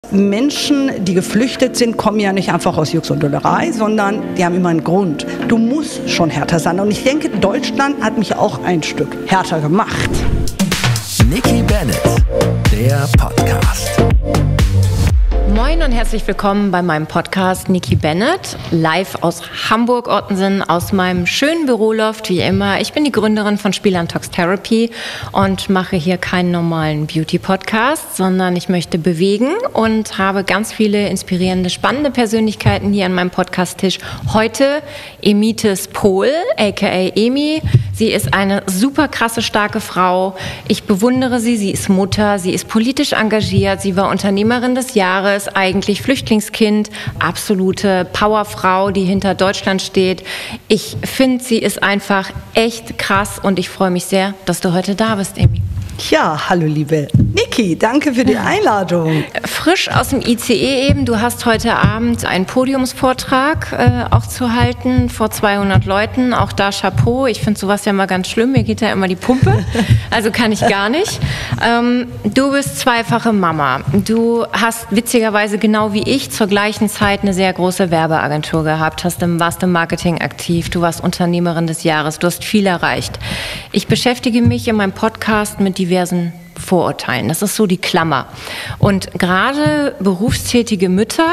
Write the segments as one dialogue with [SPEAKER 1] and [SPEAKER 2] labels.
[SPEAKER 1] Menschen, die geflüchtet sind, kommen ja nicht einfach aus Jux und Dollerei, sondern die haben immer einen Grund. Du musst schon härter sein. Und ich denke, Deutschland hat mich auch ein Stück härter gemacht.
[SPEAKER 2] Nikki Bennett, der Podcast.
[SPEAKER 3] Moin und herzlich willkommen bei meinem Podcast Nikki Bennett, live aus Hamburg-Ottensen, aus meinem schönen Büroloft, wie immer. Ich bin die Gründerin von Spielern-Tox Therapy und mache hier keinen normalen Beauty-Podcast, sondern ich möchte bewegen und habe ganz viele inspirierende, spannende Persönlichkeiten hier an meinem Podcast-Tisch. Heute Emitis Pohl, aka Emi. Sie ist eine super krasse, starke Frau. Ich bewundere sie. Sie ist Mutter, sie ist politisch engagiert, sie war Unternehmerin des Jahres, eigentlich Flüchtlingskind, absolute Powerfrau, die hinter Deutschland steht. Ich finde, sie ist einfach echt krass und ich freue mich sehr, dass du heute da bist, Emi.
[SPEAKER 1] Ja, hallo liebe Nikki, danke für die Einladung.
[SPEAKER 3] Frisch aus dem ICE eben, du hast heute Abend einen Podiumsvortrag auch zu halten vor 200 Leuten, auch da Chapeau, ich finde sowas ja mal ganz schlimm, mir geht da immer die Pumpe, also kann ich gar nicht. Du bist zweifache Mama, du hast witzigerweise genau wie ich zur gleichen Zeit eine sehr große Werbeagentur gehabt, warst im Marketing aktiv, du warst Unternehmerin des Jahres, du hast viel erreicht. Ich beschäftige mich in meinem Podcast mit diversen Vorurteilen. Das ist so die Klammer. Und gerade berufstätige Mütter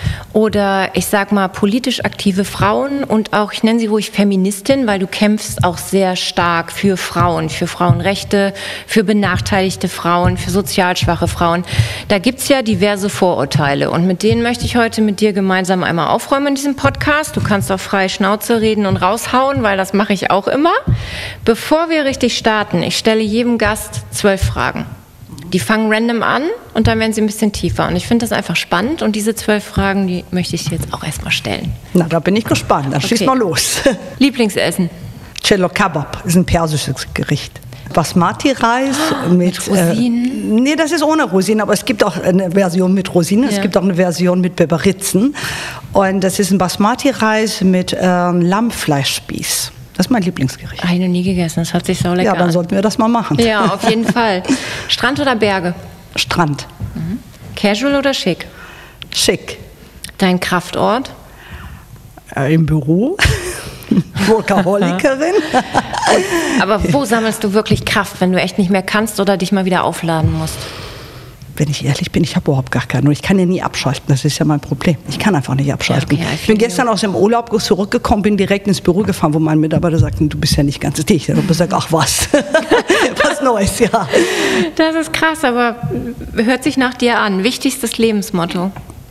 [SPEAKER 3] oder ich sag mal politisch aktive Frauen und auch, ich nenne sie ruhig Feministin, weil du kämpfst auch sehr stark für Frauen, für Frauenrechte, für benachteiligte Frauen, für sozial schwache Frauen. Da gibt's ja diverse Vorurteile und mit denen möchte ich heute mit dir gemeinsam einmal aufräumen in diesem Podcast. Du kannst auch frei Schnauze reden und raushauen, weil das mache ich auch immer. Bevor wir richtig starten, ich stelle jedem Gast 12 Fragen. Die fangen random an und dann werden sie ein bisschen tiefer. Und ich finde das einfach spannend. Und diese 12 Fragen, die möchte ich dir jetzt auch erstmal stellen.
[SPEAKER 1] Na, da bin ich gespannt. Dann schieß mal los.
[SPEAKER 3] Lieblingsessen?
[SPEAKER 1] Cello Kebab ist ein persisches Gericht. Basmati-Reis mit
[SPEAKER 3] Rosinen?
[SPEAKER 1] Nee, das ist ohne Rosinen, aber es gibt auch eine Version mit Rosinen. Ja. Es gibt auch eine Version mit Beberitzen. Und das ist ein Basmati-Reis mit Lammfleischspieß. Das ist mein Lieblingsgericht.
[SPEAKER 3] Habe ich noch nie gegessen, das hört sich so lecker an.
[SPEAKER 1] Ja, dann sollten wir das mal machen.
[SPEAKER 3] Ja, auf jeden Fall. Strand oder Berge?
[SPEAKER 1] Strand.
[SPEAKER 3] Mhm. Casual oder schick?
[SPEAKER 1] Schick.
[SPEAKER 3] Dein Kraftort?
[SPEAKER 1] Im Büro. Workaholikerin.
[SPEAKER 3] Aber wo sammelst du wirklich Kraft, wenn du echt nicht mehr kannst oder dich mal wieder aufladen musst?
[SPEAKER 1] Wenn ich ehrlich bin, ich habe überhaupt gar keinen. Ich kann ja nie abschalten, das ist ja mein Problem. Ich kann einfach nicht abschalten. Ja, okay, ich bin gestern aus dem Urlaub zurückgekommen, bin direkt ins Büro gefahren, wo mein Mitarbeiter sagte, du bist ja nicht ganz dicht. Ich habe gesagt, ach was, was Neues, ja.
[SPEAKER 3] Das ist krass, aber hört sich nach dir an. Wichtigstes Lebensmotto?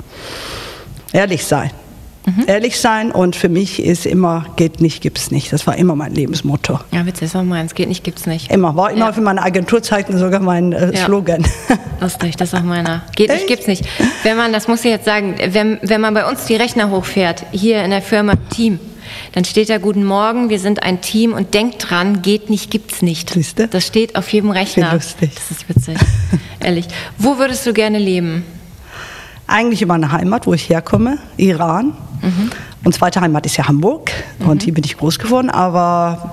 [SPEAKER 1] Ehrlich sein. Ehrlich sein und für mich ist immer, geht nicht, gibt's nicht. Das war immer mein Lebensmotto.
[SPEAKER 3] Ja, witzig, ist auch meins, geht nicht, gibt's nicht.
[SPEAKER 1] Immer, war immer für meine Agenturzeiten sogar mein Slogan.
[SPEAKER 3] Lustig, das ist auch meiner. Geht nicht, gibt's nicht. Wenn man, das muss ich jetzt sagen, wenn man bei uns die Rechner hochfährt, hier in der Firma Team, dann steht da Guten Morgen, wir sind ein Team und denkt dran, geht nicht, gibt's nicht.
[SPEAKER 1] Siehste?
[SPEAKER 3] Das steht auf jedem Rechner.
[SPEAKER 1] Wie lustig.
[SPEAKER 3] Das ist witzig, ehrlich. Wo würdest du gerne leben?
[SPEAKER 1] Eigentlich in meiner Heimat, wo ich herkomme, Iran. Und zweite Heimat ist ja Hamburg und hier bin ich groß geworden, aber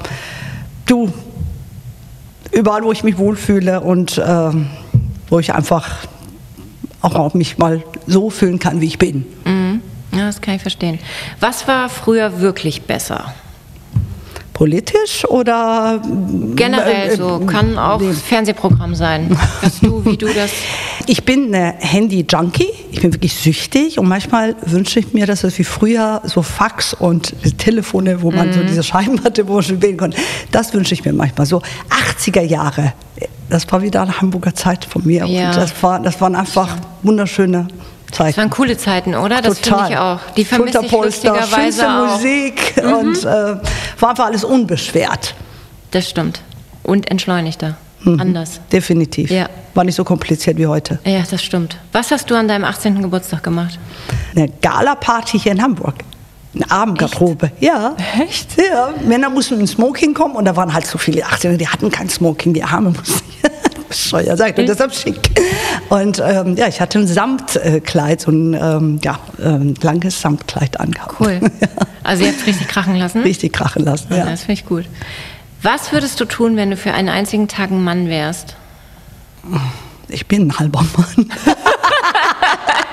[SPEAKER 1] überall, wo ich mich wohlfühle und wo ich einfach auch mich mal so fühlen kann, wie ich bin.
[SPEAKER 3] Ja, das kann ich verstehen. Was war früher wirklich besser?
[SPEAKER 1] Politisch oder?
[SPEAKER 3] Generell so, kann auch Fernsehprogramm sein. Weißt du, wie du das? Ich
[SPEAKER 1] bin eine Handy-Junkie, ich bin wirklich süchtig und manchmal wünsche ich mir, dass es wie früher so Fax und Telefone, wo man so diese Scheiben hatte, wo man schon wählen konnte, das wünsche ich mir manchmal. So 80er Jahre, das war wieder eine Hamburger Zeit von mir und das waren einfach wunderschöne Zeiten.
[SPEAKER 3] Das waren coole Zeiten, oder? Das finde ich auch. Die vermisse ich
[SPEAKER 1] Schulterpolster,
[SPEAKER 3] lustigerweise
[SPEAKER 1] schönste
[SPEAKER 3] auch.
[SPEAKER 1] Musik und war einfach alles unbeschwert.
[SPEAKER 3] Das stimmt. Und entschleunigter. Anders.
[SPEAKER 1] Definitiv.
[SPEAKER 3] Ja.
[SPEAKER 1] War nicht so kompliziert wie heute.
[SPEAKER 3] Ja, das stimmt. Was hast du an deinem 18. Geburtstag gemacht?
[SPEAKER 1] Eine Gala-Party hier in Hamburg. Eine Abendgarderobe. Echt? Ja.
[SPEAKER 3] Echt?
[SPEAKER 1] Ja. Männer mussten in Smoking kommen und da waren halt so viele 18er, die hatten kein Smoking, die Arme mussten. Scheuer sagt, und deshalb schick. Und ich hatte ein Samtkleid, so ein langes Samtkleid angehabt.
[SPEAKER 3] Cool. Ja. Also ihr habt es richtig krachen lassen?
[SPEAKER 1] Richtig krachen lassen, ja.
[SPEAKER 3] Das finde ich gut. Was würdest du tun, wenn du für einen einzigen Tag ein Mann wärst?
[SPEAKER 1] Ich bin ein halber Mann.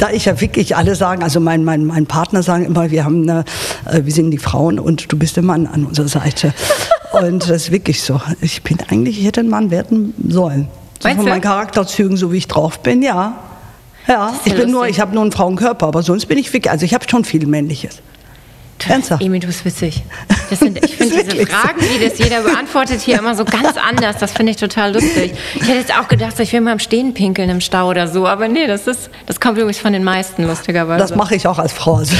[SPEAKER 1] da ich ja wirklich alle sagen, also mein Partner sagen immer, wir sind die Frauen und du bist der Mann an unserer Seite. Und das ist wirklich so. Ich hätte ein Mann werden sollen. So von meinen Charakterzügen, so wie ich drauf bin, ja. Ja, ich habe nur einen Frauenkörper, aber sonst bin ich wirklich, also ich habe schon viel Männliches. Ernsthaft?
[SPEAKER 3] Emi, du bist witzig. Ich finde diese Fragen, die das jeder beantwortet, hier immer so ganz anders. Das finde ich total lustig. Ich hätte jetzt auch gedacht, ich will mal im Stehen pinkeln im Stau oder so, aber nee, das kommt übrigens von den meisten, lustigerweise.
[SPEAKER 1] Das mache ich auch als Frau. Also.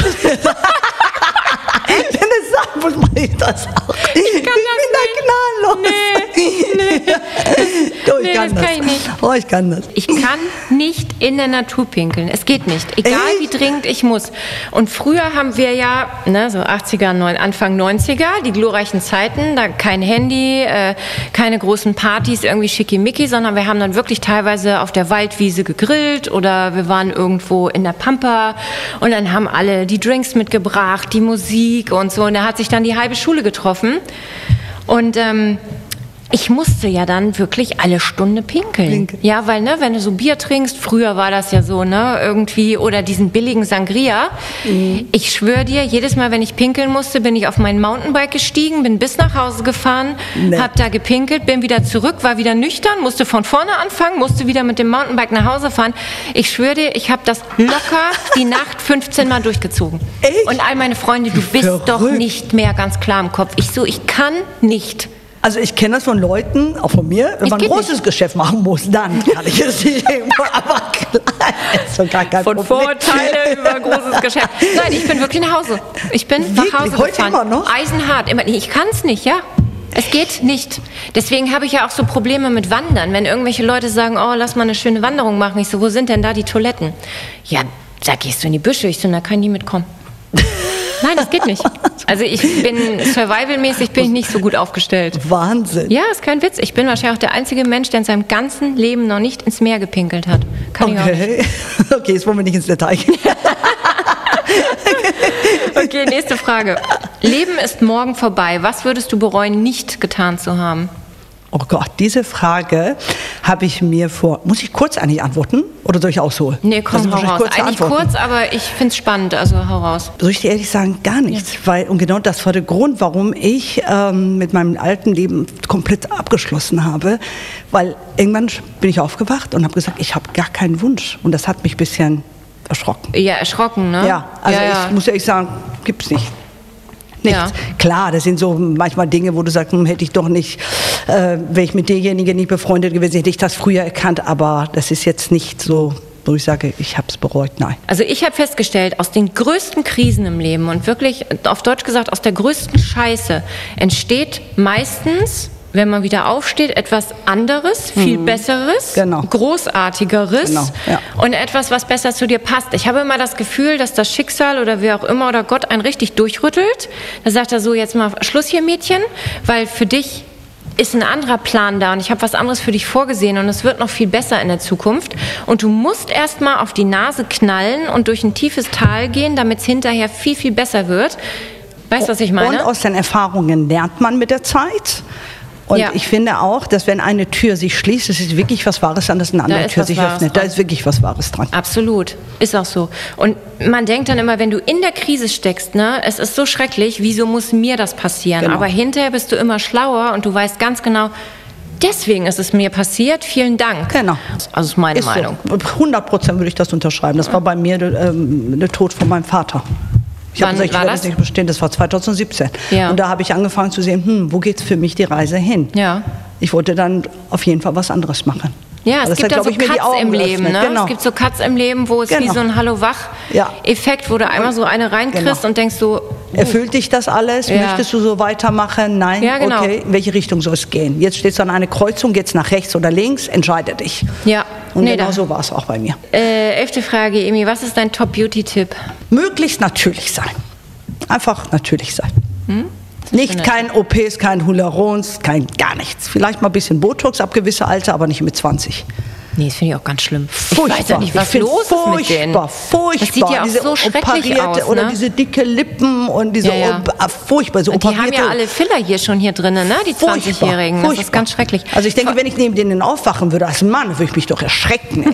[SPEAKER 1] Wenn es sein muss, mache ich das auch. Ich bin da gnadenlos.
[SPEAKER 3] Nee.
[SPEAKER 1] Ich kann nicht. Oh, ich kann das.
[SPEAKER 3] Ich kann nicht in der Natur pinkeln. Es geht nicht. Egal wie dringend ich muss. Und früher haben wir ja, so 80er, Anfang 90er, die glorreichen Zeiten, da kein Handy, keine großen Partys, irgendwie schickimicki, sondern wir haben dann wirklich teilweise auf der Waldwiese gegrillt oder wir waren irgendwo in der Pampa und dann haben alle die Drinks mitgebracht, die Musik und so. Und da hat sich dann die halbe Schule getroffen. Und ich musste ja dann wirklich alle Stunde pinkeln. Ja, weil, wenn du so Bier trinkst, früher war das ja so, irgendwie, oder diesen billigen Sangria. Ich schwöre dir, jedes Mal, wenn ich pinkeln musste, bin ich auf mein Mountainbike gestiegen, bin bis nach Hause gefahren, hab da gepinkelt, bin wieder zurück, war wieder nüchtern, musste von vorne anfangen, musste wieder mit dem Mountainbike nach Hause fahren. Ich schwöre dir, ich habe das locker die Nacht 15 Mal durchgezogen.
[SPEAKER 1] Echt?
[SPEAKER 3] Und all meine Freunde, du bist doch nicht mehr ganz klar im Kopf. Ich kann nicht.
[SPEAKER 1] Also ich kenne das von Leuten, auch von mir, wenn man ein großes Geschäft machen muss, dann kann ich es nicht irgendwo, aber klar, ist so gar kein
[SPEAKER 3] Von
[SPEAKER 1] Problem.
[SPEAKER 3] Vorteile über großes Geschäft. Nein, ich bin wirklich nach Hause. Ich bin nach Hause
[SPEAKER 1] heute
[SPEAKER 3] gefahren.
[SPEAKER 1] Immer noch?
[SPEAKER 3] Eisenhart. Ich kann es nicht, ja. Es geht nicht. Deswegen habe ich ja auch so Probleme mit Wandern. Wenn irgendwelche Leute sagen, oh, lass mal eine schöne Wanderung machen. Ich so, wo sind denn da die Toiletten? Ja, da gehst du in die Büsche. Ich so, da kann nie mitkommen. Nein, das geht nicht. Also ich bin survivalmäßig nicht so gut aufgestellt.
[SPEAKER 1] Wahnsinn.
[SPEAKER 3] Ja, ist kein Witz. Ich bin wahrscheinlich auch der einzige Mensch, der in seinem ganzen Leben noch nicht ins Meer gepinkelt hat. Kann ich auch nicht.
[SPEAKER 1] Okay, jetzt wollen wir nicht ins Detail gehen.
[SPEAKER 3] Okay, nächste Frage. Leben ist morgen vorbei. Was würdest du bereuen, nicht getan zu haben?
[SPEAKER 1] Oh Gott, diese Frage habe ich mir muss ich kurz eigentlich antworten oder soll ich ausholen?
[SPEAKER 3] Nee, komm, hau raus. Eigentlich kurz, aber ich finde es spannend, also hau raus.
[SPEAKER 1] Soll ich dir ehrlich sagen, gar nichts. Ja. Und genau das war der Grund, warum ich mit meinem alten Leben komplett abgeschlossen habe. Weil irgendwann bin ich aufgewacht und habe gesagt, ich habe gar keinen Wunsch. Und das hat mich ein bisschen erschrocken.
[SPEAKER 3] Ja, erschrocken, ne?
[SPEAKER 1] Ja, also ich muss ehrlich sagen, gibt's nicht. Nichts. Ja. Klar, das sind so manchmal Dinge, wo du sagst, hätte ich doch nicht, wäre ich mit derjenigen nicht befreundet gewesen, hätte ich das früher erkannt, aber das ist jetzt nicht so, wo ich sage, ich habe es bereut, nein.
[SPEAKER 3] Also ich habe festgestellt, aus den größten Krisen im Leben und wirklich, auf Deutsch gesagt, aus der größten Scheiße entsteht meistens, wenn man wieder aufsteht, etwas anderes, viel Besseres, Großartigeres und etwas, was besser zu dir passt. Ich habe immer das Gefühl, dass das Schicksal oder wer auch immer oder Gott einen richtig durchrüttelt. Da sagt er so, jetzt mal Schluss hier, Mädchen, weil für dich ist ein anderer Plan da und ich habe was anderes für dich vorgesehen und es wird noch viel besser in der Zukunft. Und du musst erst mal auf die Nase knallen und durch ein tiefes Tal gehen, damit es hinterher viel, viel besser wird. Weißt du, was ich meine?
[SPEAKER 1] Und aus den Erfahrungen lernt man mit der Zeit. Und ich finde auch, dass wenn eine Tür sich schließt, es ist wirklich was Wahres an, dass eine andere Tür sich öffnet. Da ist wirklich was Wahres dran.
[SPEAKER 3] Absolut, ist auch so. Und man denkt dann immer, wenn du in der Krise steckst, es ist so schrecklich, wieso muss mir das passieren? Genau. Aber hinterher bist du immer schlauer und du weißt ganz genau, deswegen ist es mir passiert, vielen Dank.
[SPEAKER 1] Genau.
[SPEAKER 3] Also ist meine Meinung.
[SPEAKER 1] So. 100% würde ich das unterschreiben. Das war bei mir der Tod von meinem Vater. Ich habe gesagt, ich werde das nicht bestehen, das war 2017. Ja. Und da habe ich angefangen zu sehen, wo geht für mich die Reise hin? Ja. Ich wollte dann auf jeden Fall was anderes machen.
[SPEAKER 3] Ja, es gibt da so Cuts im Leben. Ne? Genau. Es gibt so Cuts im Leben, wo es wie so ein Hallo-Wach-Effekt, wo du einmal so eine reinkriegst und denkst so...
[SPEAKER 1] Erfüllt dich das alles? Ja. Möchtest du so weitermachen? Nein? Ja, genau. Okay, in welche Richtung soll es gehen? Jetzt steht es an einer Kreuzung, geht's nach rechts oder links? Entscheide dich. Ja. Und genau so war es auch bei mir.
[SPEAKER 3] 11. Frage, Emi, was ist dein Top-Beauty-Tipp?
[SPEAKER 1] Möglichst natürlich sein. Einfach natürlich sein. Nicht kein OPs, kein Hyalurons, kein gar nichts. Vielleicht mal ein bisschen Botox ab gewissem Alter, aber nicht mit 20.
[SPEAKER 3] Nee, das finde ich auch ganz schlimm.
[SPEAKER 1] Furchtbar.
[SPEAKER 3] Ich weiß ja nicht, was los ist mit denen.
[SPEAKER 1] Furchtbar.
[SPEAKER 3] Das sieht ja auch so schrecklich aus, ne?
[SPEAKER 1] Oder diese dicke Lippen und diese furchtbar. So
[SPEAKER 3] und die haben ja alle Filler hier schon hier drin, ne? Die 20-Jährigen. Das ist ganz schrecklich.
[SPEAKER 1] Also ich denke, wenn ich neben denen aufwachen würde als Mann, würde ich mich doch erschrecken.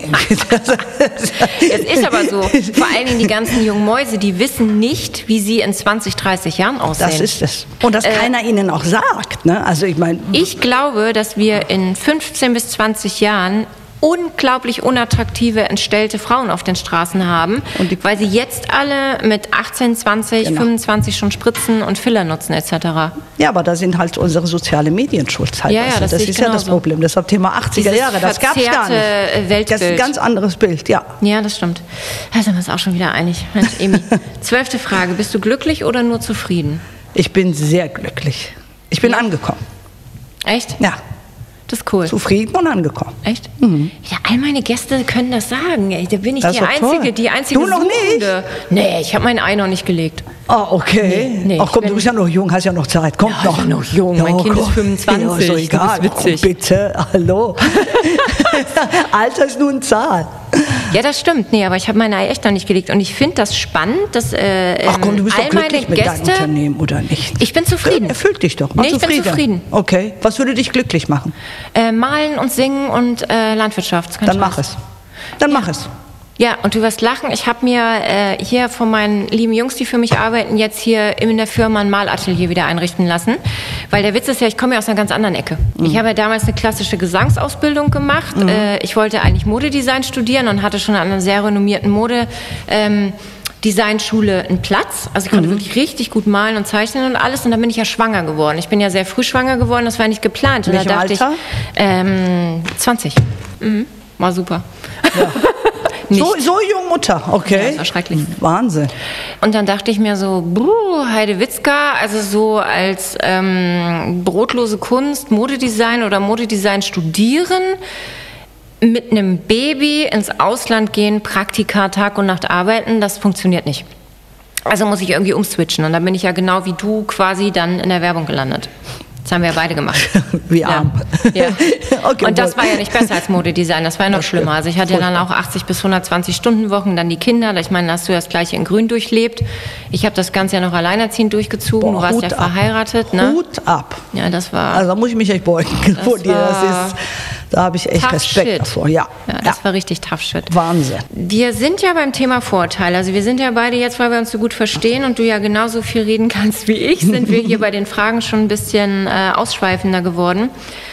[SPEAKER 3] Es ist aber so. Vor allen Dingen die ganzen jungen Mäuse, die wissen nicht, wie sie in 20, 30 Jahren aussehen.
[SPEAKER 1] Das ist es. Und dass keiner ihnen auch sagt. Ne? Also
[SPEAKER 3] ich glaube, dass wir in 15 bis 20 Jahren unglaublich unattraktive, entstellte Frauen auf den Straßen haben, weil sie jetzt alle mit 18, 20, 25 schon Spritzen und Filler nutzen etc.
[SPEAKER 1] Ja, aber da sind halt unsere sozialen Medien schuld.
[SPEAKER 3] Das
[SPEAKER 1] ist ja das Problem. Deshalb Thema 80er Jahre, das gab es gar nicht.
[SPEAKER 3] Weltbild.
[SPEAKER 1] Das ist ein ganz anderes Bild, ja.
[SPEAKER 3] Ja, das stimmt. Da sind wir uns auch schon wieder einig. Mensch, Emi. 12. Frage. Bist du glücklich oder nur zufrieden?
[SPEAKER 1] Ich bin sehr glücklich. Ich bin angekommen.
[SPEAKER 3] Echt?
[SPEAKER 1] Ja.
[SPEAKER 3] Das ist cool.
[SPEAKER 1] Zufrieden und angekommen.
[SPEAKER 3] Echt? Mhm. Ja, all meine Gäste können das sagen. Da bin ich die einzige
[SPEAKER 1] Du noch
[SPEAKER 3] Suchende. Nicht? Nee, ich habe mein Ei noch nicht gelegt.
[SPEAKER 1] Ah, okay.
[SPEAKER 3] Nee,
[SPEAKER 1] ach komm, du bist ja noch jung, hast ja noch Zeit. Kommt noch.
[SPEAKER 3] Ich bin noch jung. Mein Kind ist 25.
[SPEAKER 1] Ja, ist doch egal.
[SPEAKER 3] Du bist witzig.
[SPEAKER 1] Oh, bitte, hallo. Alter ist nur eine Zahl.
[SPEAKER 3] Ja, das stimmt. Nee, aber ich habe mein Ei echt noch nicht gelegt. Und ich finde das spannend, dass
[SPEAKER 1] ach komm, du bist doch glücklich mit deinem Unternehmen, oder nicht?
[SPEAKER 3] Ich bin zufrieden.
[SPEAKER 1] Erfüllt dich doch.
[SPEAKER 3] Nee, ich bin zufrieden.
[SPEAKER 1] Okay. Was würde dich glücklich machen?
[SPEAKER 3] Malen und singen und Landwirtschaft.
[SPEAKER 1] Dann mach es. Mach es.
[SPEAKER 3] Ja, und du wirst lachen. Ich habe mir hier von meinen lieben Jungs, die für mich arbeiten, jetzt hier in der Firma ein Malatelier wieder einrichten lassen. Weil der Witz ist ja, ich komme ja aus einer ganz anderen Ecke. Ich habe ja damals eine klassische Gesangsausbildung gemacht. Ich wollte eigentlich Modedesign studieren und hatte schon an einer sehr renommierten Designschule einen Platz. Also ich konnte wirklich richtig gut malen und zeichnen und alles. Und dann bin ich ja schwanger geworden. Ich bin ja sehr früh schwanger geworden, das war nicht geplant. Und
[SPEAKER 1] da dachte
[SPEAKER 3] Alter? Ich, 20. War super.
[SPEAKER 1] Ja. So jung Mutter, okay.
[SPEAKER 3] Ja, das war schrecklich.
[SPEAKER 1] Wahnsinn.
[SPEAKER 3] Und dann dachte ich mir so, Heidewitzka, also so als brotlose Kunst, Modedesign oder Modedesign studieren, mit einem Baby ins Ausland gehen, Praktika, Tag und Nacht arbeiten, das funktioniert nicht. Also muss ich irgendwie umswitchen. Und dann bin ich ja genau wie du quasi dann in der Werbung gelandet. Das haben wir ja beide gemacht.
[SPEAKER 1] Wie arm.
[SPEAKER 3] Ja. Okay, und das war ja nicht besser als Modedesign, das war ja noch schlimmer. Also ich hatte ja dann auch 80 bis 120 Stundenwochen, dann die Kinder. Ich meine, hast du das Gleiche in Grün durchlebt. Ich habe das Ganze ja noch alleinerziehend durchgezogen. Du warst ja verheiratet. Ne?
[SPEAKER 1] Hut ab.
[SPEAKER 3] Ja, das war...
[SPEAKER 1] Also da muss ich mich echt beugen vor dir. Da habe ich echt Respekt davor. Ja,
[SPEAKER 3] das war richtig tough shit.
[SPEAKER 1] Wahnsinn.
[SPEAKER 3] Wir sind ja beim Thema Vorurteile. Also wir sind ja beide jetzt, weil wir uns so gut verstehen und du ja genauso viel reden kannst wie ich, sind wir hier bei den Fragen schon ein bisschen ausschweifender geworden.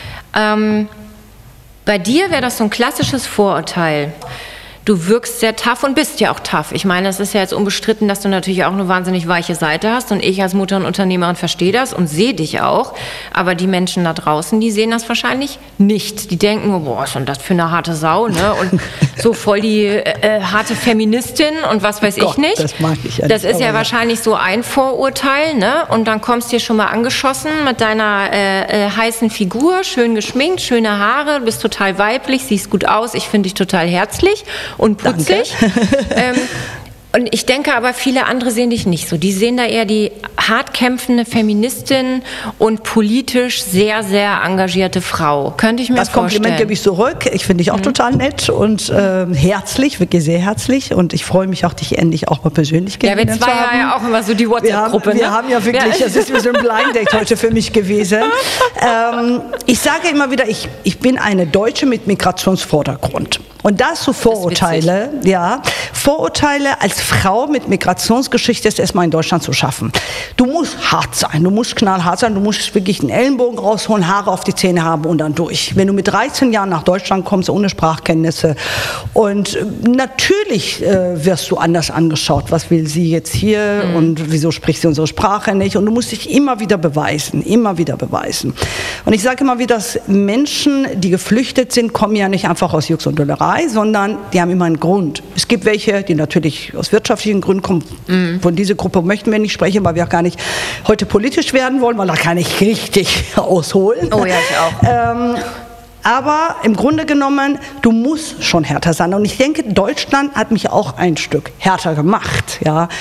[SPEAKER 3] Bei dir wäre das so ein klassisches Vorurteil. Du wirkst sehr tough und bist ja auch tough. Ich meine, es ist ja jetzt unbestritten, dass du natürlich auch eine wahnsinnig weiche Seite hast. Und ich als Mutter und Unternehmerin verstehe das und sehe dich auch. Aber die Menschen da draußen, die sehen das wahrscheinlich nicht. Die denken, oh, boah, was ist denn das für eine harte Sau, ne? Und so voll die harte Feministin und was weiß ich nicht.
[SPEAKER 1] Das mag ich ja
[SPEAKER 3] Das ist ja wahrscheinlich so ein Vorurteil, ne? Und dann kommst du hier schon mal angeschossen mit deiner heißen Figur, schön geschminkt, schöne Haare, bist total weiblich, siehst gut aus, ich finde dich total herzlich und putzig. Und ich denke aber, viele andere sehen dich nicht so. Die sehen da eher die hart kämpfende Feministin und politisch sehr, sehr engagierte Frau. Könnte ich mir vorstellen.
[SPEAKER 1] Das Kompliment gebe ich zurück. Ich finde dich auch total nett und herzlich, wirklich sehr herzlich. Und ich freue mich auch, dich endlich auch mal persönlich kennengelernt zu haben.
[SPEAKER 3] Ja, wir zwei ja auch immer so die WhatsApp-Gruppe.
[SPEAKER 1] Wir haben ja wirklich, das ist wie so ein Blind Date heute für mich gewesen. Ich sage immer wieder, ich bin eine Deutsche mit Migrationsvordergrund. Und dazu Vorurteile, Vorurteile als Frau mit Migrationsgeschichte ist erstmal in Deutschland zu schaffen. Du musst hart sein, du musst knallhart sein, du musst wirklich einen Ellenbogen rausholen, Haare auf die Zähne haben und dann durch. Wenn du mit 13 Jahren nach Deutschland kommst, ohne Sprachkenntnisse und natürlich wirst du anders angeschaut. Was will sie jetzt hier und wieso spricht sie unsere Sprache nicht? Und du musst dich immer wieder beweisen, immer wieder beweisen. Und ich sage immer wieder, dass Menschen, die geflüchtet sind, kommen ja nicht einfach aus Jux und Dollerei, sondern die haben immer einen Grund. Es gibt welche, die natürlich aus wirtschaftlichen Gründen kommen. Von dieser Gruppe möchten wir nicht sprechen, weil wir auch gar nicht heute politisch werden wollen, weil da kann ich richtig ausholen.
[SPEAKER 3] Oh ja, ich auch.
[SPEAKER 1] Aber im Grunde genommen, du musst schon härter sein. Und ich denke, Deutschland hat mich auch ein Stück härter gemacht. Ja.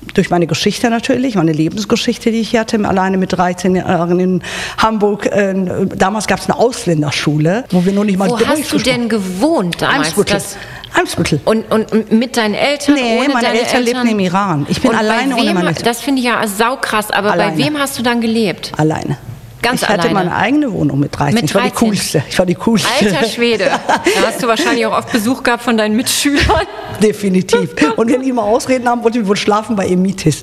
[SPEAKER 1] durch meine Geschichte natürlich, meine Lebensgeschichte, die ich hatte, alleine mit 13 Jahren in Hamburg. Damals gab es eine Ausländerschule, wo wir noch nicht mal
[SPEAKER 3] Wo hast du denn gewohnt damals?
[SPEAKER 1] Eimsbüttel.
[SPEAKER 3] Und mit deinen Eltern?
[SPEAKER 1] Nee,
[SPEAKER 3] ohne
[SPEAKER 1] meine Eltern lebten im Iran. Ich bin alleine ohne meine Eltern.
[SPEAKER 3] Das finde ich ja saukrass, aber
[SPEAKER 1] alleine.
[SPEAKER 3] Bei wem hast du dann gelebt?
[SPEAKER 1] Alleine.
[SPEAKER 3] Ganz
[SPEAKER 1] ich hatte meine eigene Wohnung mit 13. Ich war die coolste.
[SPEAKER 3] Alter Schwede. Da hast du wahrscheinlich auch oft Besuch gehabt von deinen Mitschülern.
[SPEAKER 1] Definitiv. Und wenn die immer Ausreden haben, wollten wir wohl schlafen bei Emitis.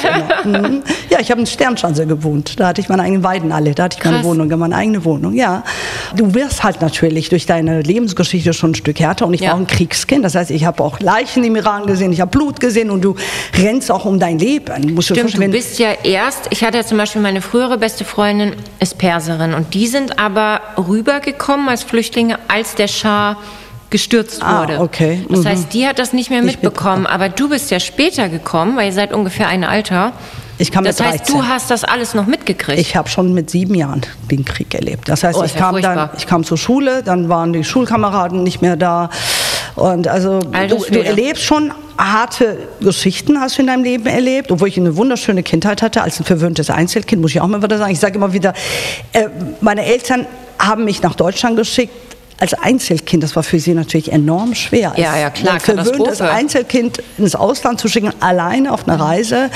[SPEAKER 1] Ja, ich habe in Sternschanze gewohnt. Da hatte ich meine eigenen Weiden alle. Da hatte ich meine Wohnung, meine eigene Wohnung. Ja. Du wirst halt natürlich durch deine Lebensgeschichte schon ein Stück härter. Und ich war auch ein Kriegskind. Das heißt, ich habe auch Leichen im Iran gesehen, ich habe Blut gesehen und du rennst auch um dein Leben.
[SPEAKER 3] Stimmt, du bist ja ich hatte ja zum Beispiel meine frühere beste Freundin, ist Perserin und die sind aber rübergekommen als Flüchtlinge, als der Schah gestürzt wurde.
[SPEAKER 1] Okay.
[SPEAKER 3] Das heißt, die hat das nicht mehr mitbekommen, aber du bist ja später gekommen, weil ihr seid ungefähr ein Alter.
[SPEAKER 1] Ich kam mit 13.
[SPEAKER 3] Das heißt, du hast das alles noch mitgekriegt?
[SPEAKER 1] Ich habe schon mit 7 Jahren den Krieg erlebt. Das heißt, ich kam zur Schule, dann waren die Schulkameraden nicht mehr da. Und also du erlebst schon harte Geschichten, hast du in deinem Leben erlebt, obwohl ich eine wunderschöne Kindheit hatte, als ein verwöhntes Einzelkind, muss ich auch mal wieder sagen. Ich sage immer wieder, meine Eltern haben mich nach Deutschland geschickt, als Einzelkind, das war für sie natürlich enorm schwer.
[SPEAKER 3] Ja, klar,
[SPEAKER 1] ein verwöhntes Einzelkind ins Ausland zu schicken, alleine auf einer Reise,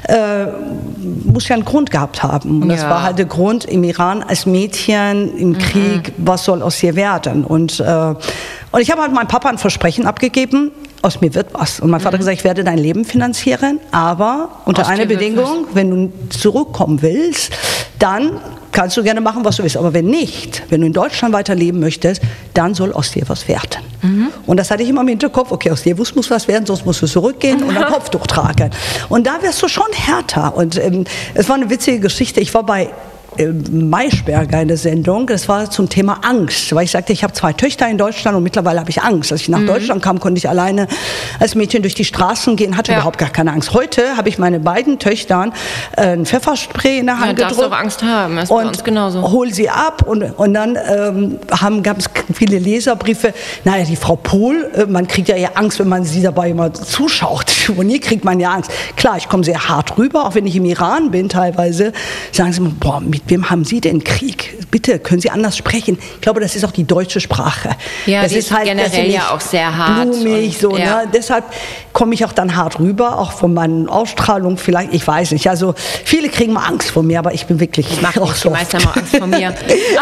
[SPEAKER 1] muss ja einen Grund gehabt haben. Und das war halt der Grund im Iran als Mädchen im Krieg, was soll aus ihr werden? Und ich habe halt meinem Papa ein Versprechen abgegeben, aus mir wird was. Und mein Vater hat gesagt, ich werde dein Leben finanzieren, aber unter einer Bedingung, wenn du zurückkommen willst, dann kannst du gerne machen, was du willst. Aber wenn nicht, wenn du in Deutschland weiterleben möchtest, dann soll aus dir was werden. Und das hatte ich immer im Hinterkopf, okay, aus dir muss was werden, sonst musst du zurückgehen und ein Kopftuch tragen. Und da wirst du schon härter. Und es war eine witzige Geschichte. Ich war bei Maischberger eine Sendung, das war zum Thema Angst, weil ich sagte, ich habe 2 Töchter in Deutschland und mittlerweile habe ich Angst. Als ich nach Deutschland kam, konnte ich alleine als Mädchen durch die Straßen gehen, hatte überhaupt gar keine Angst. Heute habe ich meine beiden Töchtern ein Pfefferspray in der Hand gedrückt.
[SPEAKER 3] Du darfst auch Angst haben, das ist bei uns genauso.
[SPEAKER 1] Hol sie ab und dann gab es viele Leserbriefe, naja, die Frau Pohl, man kriegt ja eher Angst, wenn man sie dabei immer zuschaut. Von ihr kriegt man ja Angst. Klar, ich komme sehr hart rüber, auch wenn ich im Iran bin teilweise, sagen sie mir, boah, mit wem haben Sie denn Krieg? Bitte, können Sie anders sprechen? Ich glaube, das ist auch die deutsche Sprache.
[SPEAKER 3] Ja,
[SPEAKER 1] das
[SPEAKER 3] ist halt generell ja auch sehr hart.
[SPEAKER 1] Blumig, so, ne? Deshalb komme ich auch dann hart rüber, auch von meiner Ausstrahlung vielleicht, ich weiß nicht. Also viele kriegen mal Angst vor mir, aber ich bin wirklich
[SPEAKER 3] auch so. Die meisten haben auch Angst vor mir.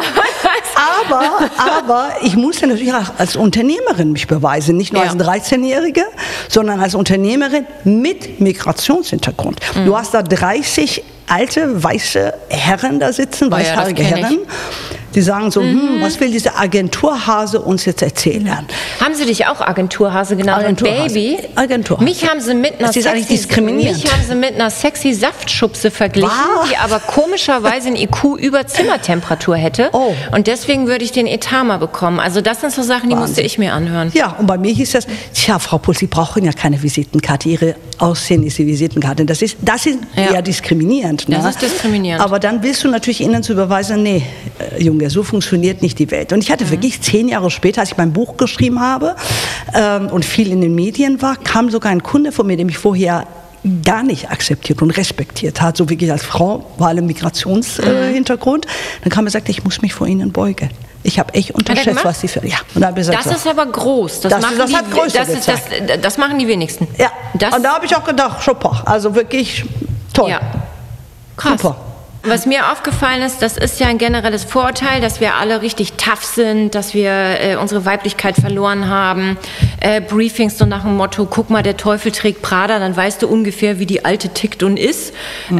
[SPEAKER 1] aber ich musste natürlich auch als Unternehmerin mich beweisen, nicht nur als 13-Jährige, sondern als Unternehmerin mit Migrationshintergrund. Du hast da 30 alte, weiße Herren da sitzen, weißhaarige Herren, die sagen so, was will dieser Agenturhase uns jetzt erzählen?
[SPEAKER 3] Haben sie dich auch Agenturhase genannt?
[SPEAKER 1] Agenturhase.
[SPEAKER 3] Baby?
[SPEAKER 1] Agenturhase.
[SPEAKER 3] Mich haben sie mit einer sexy Saftschubse verglichen, die aber komischerweise ein IQ über Zimmertemperatur hätte. Oh. Und deswegen würde ich den Etat mal bekommen. Also das sind so Sachen, die musste ich mir anhören.
[SPEAKER 1] Ja, und bei mir hieß das, tja, Frau Pohl, Sie brauchen ja keine Visitenkarte. Ihre Aussehen ist die Visitenkarte. Das ist eher diskriminierend. Ne?
[SPEAKER 3] Das ist diskriminierend.
[SPEAKER 1] Aber dann willst du natürlich ihnen zu überweisen, nee, Junge, so funktioniert nicht die Welt. Und ich hatte wirklich 10 Jahre später, als ich mein Buch geschrieben habe und viel in den Medien war, kam sogar ein Kunde von mir, der mich vorher gar nicht akzeptiert und respektiert hat, so wirklich als Frau, vor allem Migrationshintergrund. Dann kam er und sagte, ich muss mich vor Ihnen beugen. Ich habe echt unterschätzt, was Sie für... Ja. Und dann
[SPEAKER 3] gesagt, das ist aber groß. Das machen die wenigsten.
[SPEAKER 1] Ja, und da habe ich auch gedacht, super, also wirklich toll.
[SPEAKER 3] Ja. Krass. Super. Was mir aufgefallen ist, das ist ja ein generelles Vorurteil, dass wir alle richtig tough sind, dass wir unsere Weiblichkeit verloren haben. Briefings so nach dem Motto, guck mal, der Teufel trägt Prada, dann weißt du ungefähr, wie die Alte tickt und ist.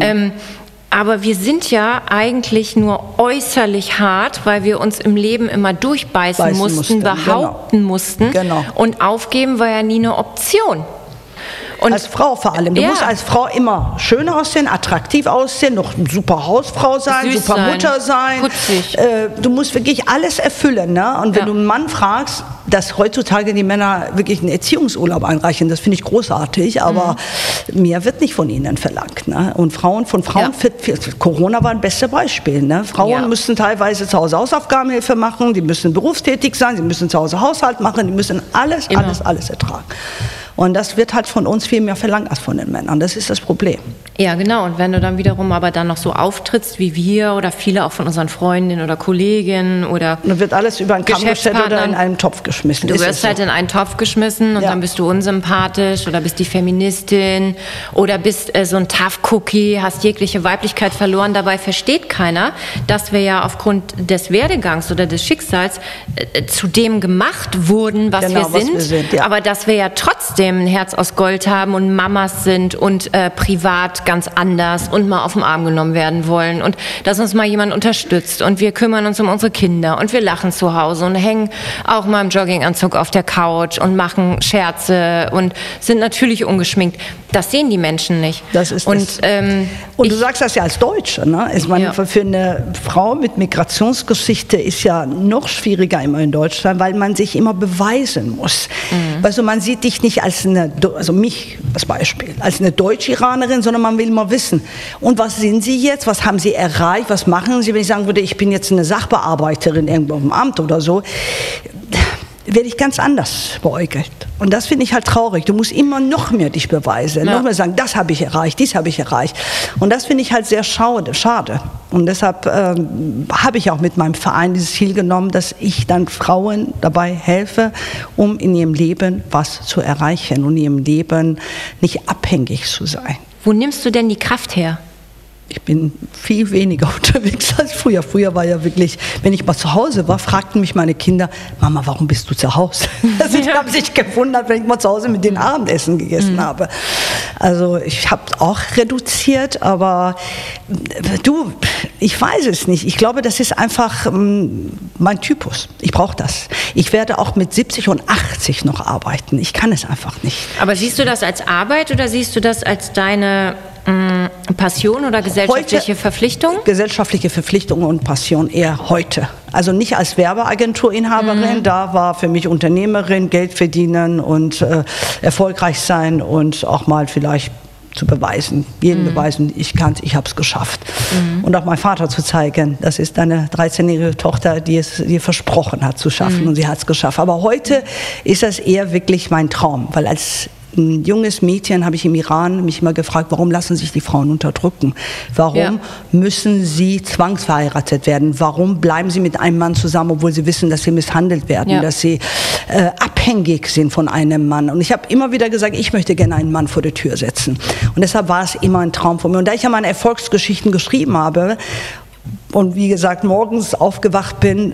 [SPEAKER 3] Aber wir sind ja eigentlich nur äußerlich hart, weil wir uns im Leben immer durchbeißen mussten, behaupten mussten.
[SPEAKER 1] Genau.
[SPEAKER 3] Und aufgeben war ja nie eine Option. Und
[SPEAKER 1] als Frau vor allem. Du musst als Frau immer schön aussehen, attraktiv aussehen, noch eine super Hausfrau sein,
[SPEAKER 3] süß
[SPEAKER 1] super Mutter sein.
[SPEAKER 3] Putzig.
[SPEAKER 1] Du musst wirklich alles erfüllen. Ne? Und wenn du einen Mann fragst, dass heutzutage die Männer wirklich einen Erziehungsurlaub einreichen, das finde ich großartig, aber mehr wird nicht von ihnen verlangt. Ne? Und von Frauen, Corona war ein bestes Beispiel. Ne? Frauen müssen teilweise zu Hause Hausaufgabenhilfe machen, die müssen berufstätig sein, sie müssen zu Hause Haushalt machen, die müssen alles ertragen. Und das wird halt von uns viel mehr verlangt als von den Männern. Das ist das Problem.
[SPEAKER 3] Ja, genau. Und wenn du dann wiederum aber dann noch so auftrittst wie wir oder viele auch von unseren Freundinnen oder Kolleginnen oder
[SPEAKER 1] dann wird alles über einen Kamm gestellt oder in einen Topf geschmissen.
[SPEAKER 3] Du wirst halt in einen Topf geschmissen und dann bist du unsympathisch oder bist die Feministin oder bist so ein Tough Cookie, hast jegliche Weiblichkeit verloren. Dabei versteht keiner, dass wir ja aufgrund des Werdegangs oder des Schicksals zu dem gemacht wurden, was wir sind. Ja. Aber dass wir ja trotzdem ein Herz aus Gold haben und Mamas sind und privat ganz anders und mal auf den Arm genommen werden wollen und dass uns mal jemand unterstützt und wir kümmern uns um unsere Kinder und wir lachen zu Hause und hängen auch mal im Jogginganzug auf der Couch und machen Scherze und sind natürlich ungeschminkt. Das sehen die Menschen nicht.
[SPEAKER 1] Das ist und du sagst das ja als Deutsche, ne? Ich meine, für eine Frau mit Migrationsgeschichte ist ja noch schwieriger immer in Deutschland, weil man sich immer beweisen muss. Also man sieht dich nicht als mich als Beispiel, als eine Deutsch-Iranerin, sondern man will immer wissen, und was sind Sie jetzt, was haben Sie erreicht, was machen Sie, wenn ich sagen würde, ich bin jetzt eine Sachbearbeiterin irgendwo im Amt oder so, werde ich ganz anders beäugelt. Und das finde ich halt traurig. Du musst immer noch mehr dich beweisen, noch mehr sagen, das habe ich erreicht, dies habe ich erreicht. Und das finde ich halt sehr schade. Und deshalb habe ich auch mit meinem Verein dieses Ziel genommen, dass ich dann Frauen dabei helfe, um in ihrem Leben was zu erreichen und in ihrem Leben nicht abhängig zu sein.
[SPEAKER 3] Wo nimmst du denn die Kraft her?
[SPEAKER 1] Ich bin viel weniger unterwegs als früher. Früher war ja wirklich, wenn ich mal zu Hause war, fragten mich meine Kinder, Mama, warum bist du zu Hause? Also ich habe sich gewundert, wenn ich mal zu Hause mit denen Abendessen gegessen habe. Also ich habe auch reduziert, aber ich weiß es nicht. Ich glaube, das ist einfach mein Typus. Ich brauche das. Ich werde auch mit 70 und 80 noch arbeiten. Ich kann es einfach nicht.
[SPEAKER 3] Aber siehst du das als Arbeit oder siehst du das als deine Passion oder gesellschaftliche Verpflichtung?
[SPEAKER 1] Gesellschaftliche Verpflichtung und Passion eher heute. Also nicht als Werbeagenturinhaberin, da war für mich Unternehmerin, Geld verdienen und erfolgreich sein und auch mal vielleicht zu beweisen, jedem beweisen, ich kann's, ich habe es geschafft. Und auch meinem Vater zu zeigen, das ist eine 13-jährige Tochter, die es dir versprochen hat zu schaffen und sie hat es geschafft. Aber heute ist das eher wirklich mein Traum, weil als ein junges Mädchen habe ich im Iran mich immer gefragt, warum lassen sich die Frauen unterdrücken? Warum müssen sie zwangsverheiratet werden? Warum bleiben sie mit einem Mann zusammen, obwohl sie wissen, dass sie misshandelt werden, dass sie abhängig sind von einem Mann? Und ich habe immer wieder gesagt, ich möchte gerne einen Mann vor der Tür setzen. Und deshalb war es immer ein Traum von mir. Und da ich ja meine Erfolgsgeschichten geschrieben habe und wie gesagt morgens aufgewacht bin,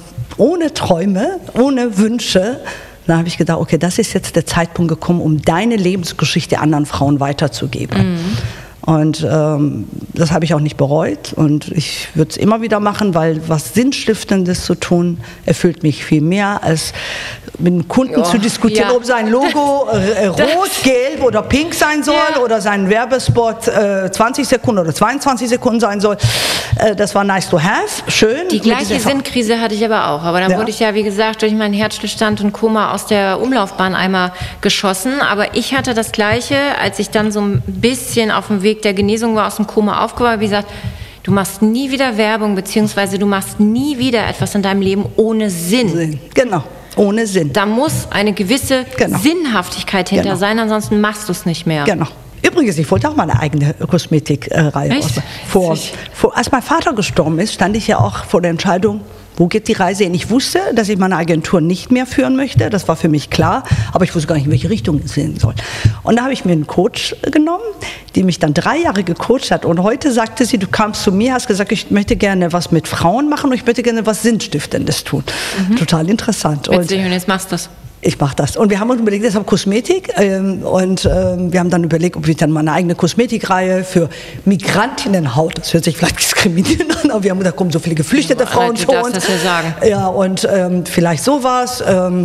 [SPEAKER 1] ohne Träume, ohne Wünsche, dann habe ich gedacht, okay, das ist jetzt der Zeitpunkt gekommen, um deine Lebensgeschichte anderen Frauen weiterzugeben. Und das habe ich auch nicht bereut und ich würde es immer wieder machen, weil was Sinnstiftendes zu tun, erfüllt mich viel mehr, als mit einem Kunden zu diskutieren, ob sein Logo rot, gelb oder pink sein soll oder sein Werbespot 20 Sekunden oder 22 Sekunden sein soll. Das war nice to have, schön.
[SPEAKER 3] Die gleiche Sinnkrise hatte ich aber auch. Aber dann wurde ich ja, wie gesagt, durch meinen Herzstillstand und Koma aus der Umlaufbahn einmal geschossen. Aber ich hatte das Gleiche, als ich dann so ein bisschen auf dem Weg der Genesung war, aus dem Koma aufgewacht, wie gesagt, du machst nie wieder Werbung, beziehungsweise du machst nie wieder etwas in deinem Leben ohne Sinn.
[SPEAKER 1] Genau. Ohne Sinn.
[SPEAKER 3] Da muss eine gewisse Sinnhaftigkeit hinter sein, ansonsten machst du es nicht mehr.
[SPEAKER 1] Genau. Übrigens, ich wollte auch mal eine eigene Kosmetikreihe machen. Als mein Vater gestorben ist, stand ich ja auch vor der Entscheidung, wo geht die Reise hin? Ich wusste, dass ich meine Agentur nicht mehr führen möchte, das war für mich klar, aber ich wusste gar nicht, in welche Richtung es gehen soll. Und da habe ich mir einen Coach genommen, die mich dann 3 Jahre gecoacht hat und heute sagte sie, du kamst zu mir, hast gesagt, ich möchte gerne was mit Frauen machen und ich möchte gerne was Sinnstiftendes tun. Total interessant.
[SPEAKER 3] Witzig, und jetzt machst du das.
[SPEAKER 1] Ich mache das. Und wir haben uns überlegt, deshalb Kosmetik. Und wir haben dann überlegt, ob wir dann mal eine eigene Kosmetikreihe für Migrantinnenhaut, das hört sich vielleicht diskriminierend an, aber wir haben gesagt, kommen so viele geflüchtete Frauen zu uns.
[SPEAKER 3] Das ja sagen.
[SPEAKER 1] Ja, und vielleicht sowas.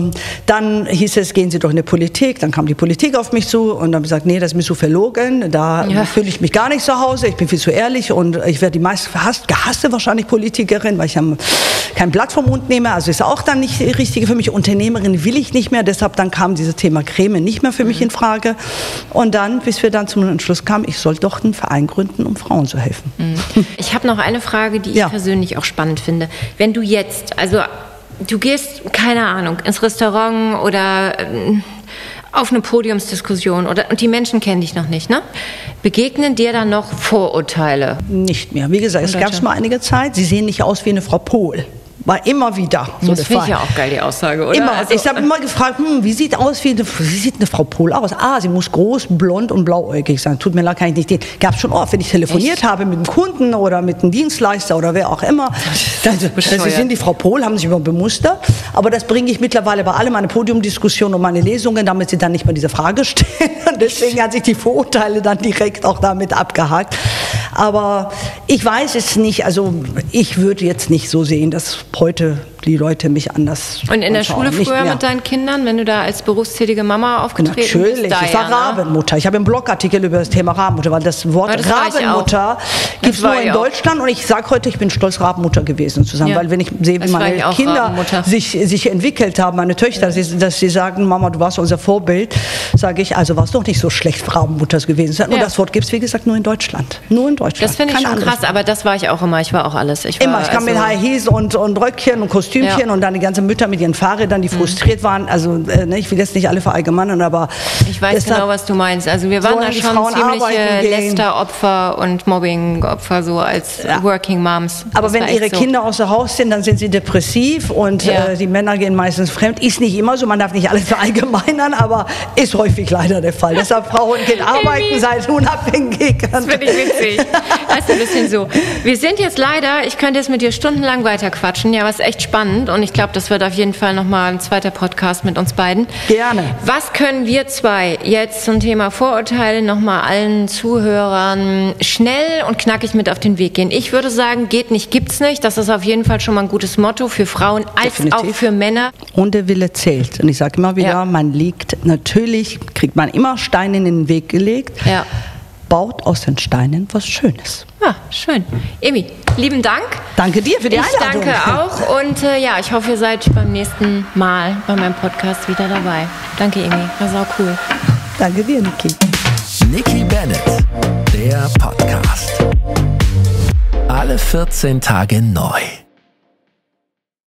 [SPEAKER 1] Dann hieß es, gehen Sie doch in die Politik. Dann kam die Politik auf mich zu und dann habe ich gesagt, nee, das ist mir so verlogen. Da fühle ich mich gar nicht zu Hause. Ich bin viel zu ehrlich und ich werde die meist gehasste wahrscheinlich Politikerin, weil ich kein Blatt vom Mund nehme. Also ist auch dann nicht die richtige für mich. Unternehmerin will ich nicht mehr, deshalb dann kam dieses Thema Creme nicht mehr für mich in Frage. Und dann, bis wir dann zum Entschluss kamen, ich soll doch einen Verein gründen, um Frauen zu helfen.
[SPEAKER 3] Ich habe noch eine Frage, die ich persönlich auch spannend finde. Wenn du jetzt, also du gehst, keine Ahnung, ins Restaurant oder auf eine Podiumsdiskussion und die Menschen kennen dich noch nicht, ne? Begegnen dir dann noch Vorurteile?
[SPEAKER 1] Nicht mehr. Wie gesagt, es gab mal einige Zeit, Sie sehen nicht aus wie eine Frau Pohl. War immer wieder so
[SPEAKER 3] das finde ich ja auch geil, die Aussage, oder?
[SPEAKER 1] Immer.
[SPEAKER 3] Also,
[SPEAKER 1] ich habe immer gefragt, wie sieht eine Frau Pohl aus? Sie muss groß, blond und blauäugig sein. Tut mir leid, kann ich nicht. Gab es schon oft, wenn ich telefoniert habe mit einem Kunden oder mit einem Dienstleister oder wer auch immer. Sie sind die Frau Pohl, haben sich immer bemustert. Aber das bringe ich mittlerweile bei alle meine Podiumdiskussionen und meine Lesungen, damit sie dann nicht mehr diese Frage stellen. Und deswegen hat sich die Vorurteile dann direkt auch damit abgehakt. Aber ich weiß es nicht. Also ich würde jetzt nicht so sehen, dass heute die Leute mich anders
[SPEAKER 3] Und in der Schule früher mit deinen Kindern, wenn du da als berufstätige Mama aufgetreten bist?
[SPEAKER 1] Natürlich, ich war Rabenmutter. Ich habe einen Blogartikel über das Thema Rabenmutter, weil das Wort Rabenmutter gibt es nur in Deutschland. Und ich sage heute, ich bin stolz, Rabenmutter gewesen zu sein. Weil wenn ich sehe, wie meine Kinder sich entwickelt haben, meine Töchter, dass sie sagen, Mama, du warst unser Vorbild, sage ich, also war es doch nicht so schlecht, Rabenmutter gewesen zu sein. Und das Wort gibt es, wie gesagt, nur in Deutschland. Nur in Deutschland.
[SPEAKER 3] Das finde ich schon krass, aber das war ich auch immer. Ich war auch alles. Ich
[SPEAKER 1] kam mit High Heels und Röckchen und Kostümchen und dann die ganzen Mütter mit ihren Fahrrädern, die frustriert waren. Also ich will jetzt nicht alle verallgemeinern, aber
[SPEAKER 3] ich weiß genau, was du meinst. Also wir waren da schon ziemliche Lästeropfer und Mobbing-Opfer so als Working Moms.
[SPEAKER 1] Aber wenn ihre Kinder außer Haus sind, dann sind sie depressiv und die Männer gehen meistens fremd. Ist nicht immer so, man darf nicht alles verallgemeinern, aber ist häufig leider der Fall. Deshalb Frauen gehen arbeiten, seid unabhängig.
[SPEAKER 3] Das finde ich witzig. Das ist ein bisschen so. Wir sind jetzt leider, ich könnte jetzt mit dir stundenlang weiter quatschen, ja, was echt spannend und ich glaube, das wird auf jeden Fall nochmal ein zweiter Podcast mit uns beiden.
[SPEAKER 1] Gerne.
[SPEAKER 3] Was können wir zwei jetzt zum Thema Vorurteile nochmal allen Zuhörern schnell und knackig mit auf den Weg gehen? Ich würde sagen, geht nicht, gibt's nicht. Das ist auf jeden Fall schon mal ein gutes Motto für Frauen als auch für Männer.
[SPEAKER 1] Und der Wille zählt. Und ich sage immer wieder, kriegt man immer Steine in den Weg gelegt.
[SPEAKER 3] Ja.
[SPEAKER 1] Baut aus den Steinen was Schönes.
[SPEAKER 3] Ja, schön. Emi, lieben Dank.
[SPEAKER 1] Danke dir für die Einladung.
[SPEAKER 3] Ich danke auch und ich hoffe, ihr seid beim nächsten Mal bei meinem Podcast wieder dabei. Danke, Emi, war sau cool.
[SPEAKER 1] Danke dir, Niki.
[SPEAKER 2] Niki Bennett, der Podcast. Alle 14 Tage neu.